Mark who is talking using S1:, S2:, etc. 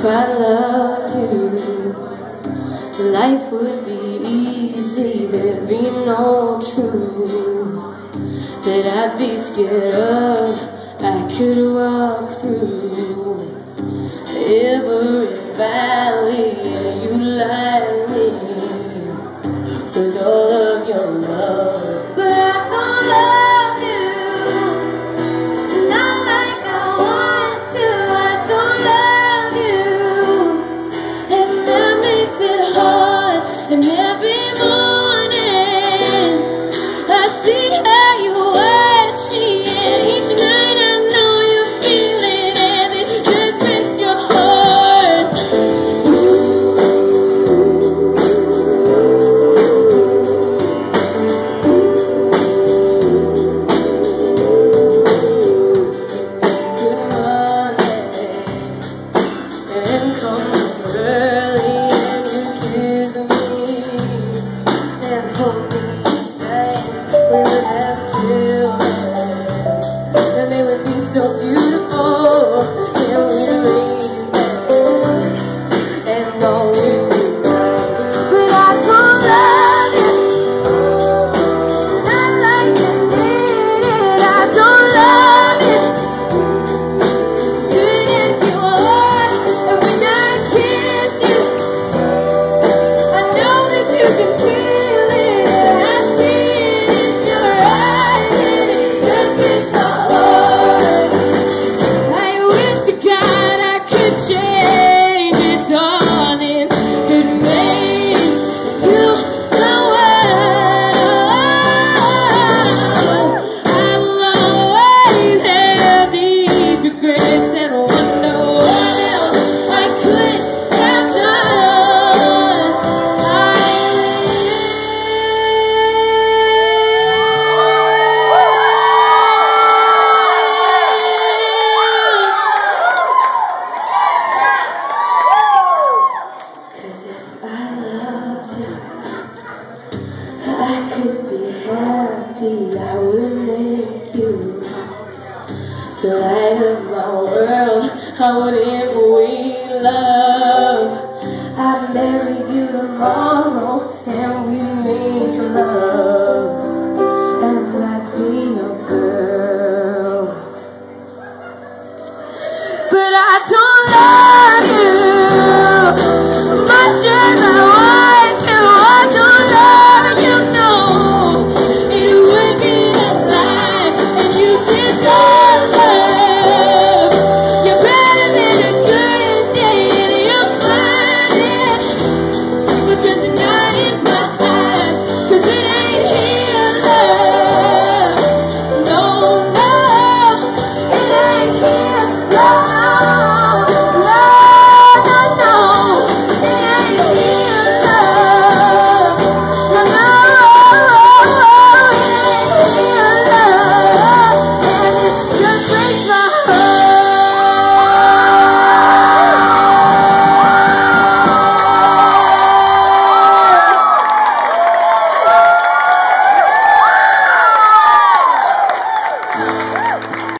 S1: if I loved you, life would be easy. There'd be no truth that I'd be scared of. I could walk through every valley and you light me with all of your love. But I don't love you, not like I want to. I don't love you, and that makes it hard. And every morning I see how you watch me, and each night I know you feel it, and it just breaks your heart. And come early and you kiss me and hold me tight. We would have children and they would be so beautiful, and we'd raise them and all we do. But I don't love you, not like you did it. I don't love you, good as you are. And when I kiss you, I know that you can feel it. I see it in your eyes, and it just breaks my heart. I wish to God I could change it, darling, could make you the one. I will always have these regrets and wonder what else I could have done. Cause if I loved you, I could be happy. I would make you the light of my world. I would, if we love, I'd marry you tomorrow.